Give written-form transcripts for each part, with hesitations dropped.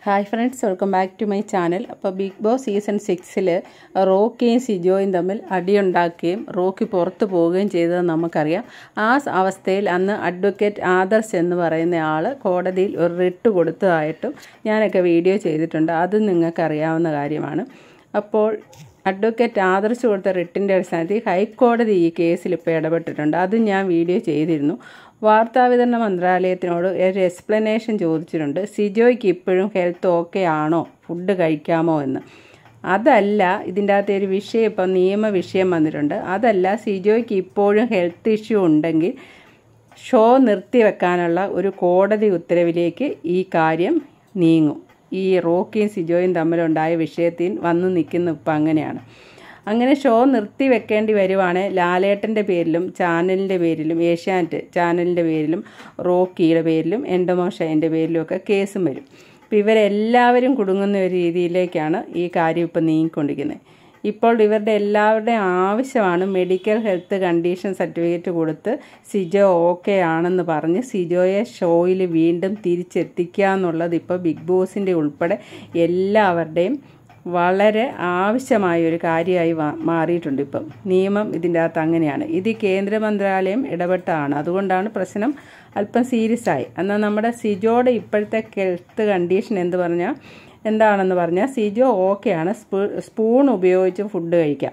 Hi friends, welcome back to my channel. അപ്പോൾ Bigg Boss season 6 റോക്കിയും സിജോയും തമ്മിൽ അടിയുണ്ടാക്കുകയും റോക്കി പുറത്തു പോവുകയും ചെയ്തത് നമുക്കറിയാം. ആ അവസ്ഥയിൽ അന്ന് അഡ്വക്കേറ്റ് ആദർശ് എന്ന് പറയുന്ന ആൾ കോടതിയിൽ ഒരു റിട്ട് കൊടുത്തതായിട്ടും ഞാനൊക്കെ വീഡിയോ ചെയ്തിട്ടുണ്ട്. അത് നിങ്ങൾക്കറിയാവുന്ന കാര്യമാണ്. അപ്പോൾ അഡ്വക്കേറ്റ് ആദർശ് കൊടുത്ത റിട്ടിൻ്റെ അടിസ്ഥാനത്തിൽ ഹൈക്കോടതി ഈ കേസിൽ ഇപ്പോൾ ഇടപെട്ടിട്ടുണ്ട്. അതും ഞാൻ വീഡിയോ ചെയ്തിരുന്നു. വാർത്താവിതരണ മന്ത്രാലയത്തിനോട് ഒരു എക്സ്പ്ലനേഷൻ ചോദിച്ചിട്ടുണ്ട്. സിജോയ്ക്ക് ഇപ്പോഴും ഹെൽത്ത് ഓക്കെ ആണോ, ഫുഡ് കഴിക്കാമോ എന്ന്. അതല്ല ഇതിൻ്റെ അകത്ത് ഒരു വിഷയം, ഇപ്പം നിയമ വിഷയം വന്നിട്ടുണ്ട്. അതല്ല, സിജോയ്ക്ക് ഇപ്പോഴും ഹെൽത്ത് ഇഷ്യൂ ഉണ്ടെങ്കിൽ ഷോ നിർത്തിവെക്കാനുള്ള ഒരു കോടതി ഉത്തരവിലേക്ക് ഈ കാര്യം നീങ്ങും. ഈ റോക്കിയും സിജോയും തമ്മിലുണ്ടായ വിഷയത്തിൽ വന്നു നിൽക്കുന്ന ഇപ്പം അങ്ങനെയാണ്. അങ്ങനെ ഷോ നിർത്തി വെക്കേണ്ടി വരുവാണെങ്കിൽ ലാലേട്ടൻ്റെ പേരിലും ചാനലിൻ്റെ പേരിലും ഏഷ്യാനെറ്റ് ചാനലിൻ്റെ പേരിലും റോക്കിയുടെ പേരിലും എൻഡോമോഷൻ്റെ പേരിലും ഒക്കെ കേസും വരും. അപ്പോൾ ഇവരെല്ലാവരും കുടുങ്ങുന്ന ഒരു രീതിയിലേക്കാണ് ഈ കാര്യം ഇപ്പോൾ നീങ്ങിക്കൊണ്ടിരിക്കുന്നത്. ഇപ്പോൾ ഇവരുടെ എല്ലാവരുടെയും ആവശ്യമാണ് മെഡിക്കൽ ഹെൽത്ത് കണ്ടീഷൻ സർട്ടിഫിക്കറ്റ് കൊടുത്ത് സിജോ ഓക്കെ ആണെന്ന് പറഞ്ഞ് സിജോയെ ഷോയിൽ വീണ്ടും തിരിച്ചെത്തിക്കുക എന്നുള്ളത് ഇപ്പോൾ ബിഗ് ബോസിൻ്റെ ഉൾപ്പെടെ എല്ലാവരുടെയും വളരെ ആവശ്യമായൊരു കാര്യമായി മാറിയിട്ടുണ്ട്. ഇപ്പം നിയമം ഇതിൻ്റെ അകത്ത് അങ്ങനെയാണ്. ഇത് കേന്ദ്ര മന്ത്രാലയം ഇടപെട്ടതാണ്. അതുകൊണ്ടാണ് പ്രശ്നം അല്പം സീരിയസ് ആയി. എന്നാൽ നമ്മുടെ സിജോയുടെ ഇപ്പോഴത്തെ ഹെൽത്ത് കണ്ടീഷൻ എന്താണെന്ന് പറഞ്ഞാൽ സിജോ ഓക്കെയാണ്. സ്പൂൺ ഉപയോഗിച്ച് ഫുഡ് കഴിക്കാം.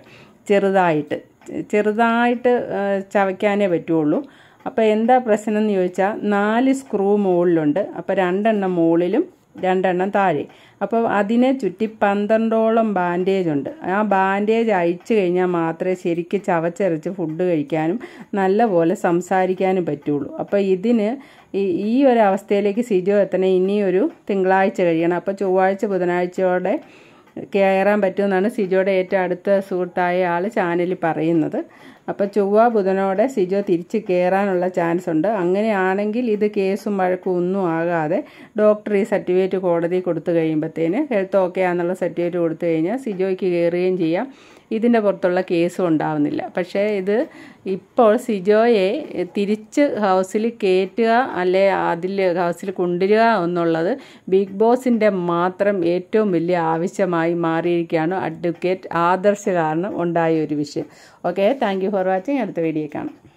ചെറുതായിട്ട് ചവയ്ക്കാനേ പറ്റുള്ളൂ. അപ്പോൾ എന്താ പ്രശ്നം എന്ന് ചോദിച്ചാൽ 4 സ്ക്രൂ മുകളിലുണ്ട്. അപ്പോൾ 2 എണ്ണം മുകളിലും 2 എണ്ണം താഴെ. അപ്പോൾ അതിനെ ചുറ്റി 12ഓളം ബാൻഡേജ് ഉണ്ട്. ആ ബാൻഡേജ് അയച്ചു കഴിഞ്ഞാൽ മാത്രമേ ശരിക്കും ചവച്ചരച്ച് ഫുഡ് കഴിക്കാനും നല്ലപോലെ സംസാരിക്കാനും പറ്റുള്ളൂ. അപ്പോൾ ഇതിന് ഈ ഒരു അവസ്ഥയിലേക്ക് സിജോ എത്തണേ ഇനിയൊരു തിങ്കളാഴ്ച കഴിയണം. അപ്പോൾ ചൊവ്വാഴ്ച ബുധനാഴ്ചയോടെ കയറാൻ പറ്റുമെന്നാണ് സിജോയുടെ ഏറ്റവും അടുത്ത സുഹൃത്തായ ആൾ ചാനലിൽ പറയുന്നത്. അപ്പോൾ ചൊവ്വ ബുധനോടെ സിജോ തിരിച്ച് കയറാനുള്ള ചാൻസ് ഉണ്ട്. അങ്ങനെയാണെങ്കിൽ ഇത് കേസും വഴക്കും ഒന്നും ആകാതെ ഡോക്ടർ ഈ സർട്ടിഫിക്കറ്റ് കോടതി കൊടുത്തു കഴിയുമ്പോഴത്തേന് ഹെൽത്ത് ഓക്കെ ആണെന്നുള്ള സർട്ടിഫിക്കറ്റ് കൊടുത്തു കഴിഞ്ഞാൽ സിജോയ്ക്ക് കയറുകയും ചെയ്യാം. ഇതിൻ്റെ പുറത്തുള്ള കേസും ഉണ്ടാവുന്നില്ല. പക്ഷേ ഇത് ഇപ്പോൾ സിജോയെ തിരിച്ച് ഹൗസിൽ കയറ്റുക അല്ലെ അതിൽ ഹൗസിൽ കൊണ്ടുവരിക എന്നുള്ളത് ബിഗ് ബോസിൻ്റെ മാത്രം ഏറ്റവും വലിയ ആവശ്യമായി മാറിയിരിക്കുകയാണ്. അഡ്വക്കേറ്റ് ആദർശ് കാരണം ഉണ്ടായ ഒരു വിഷയം. Okay, thank you for watching. അടുത്ത വീഡിയോ കാണാം.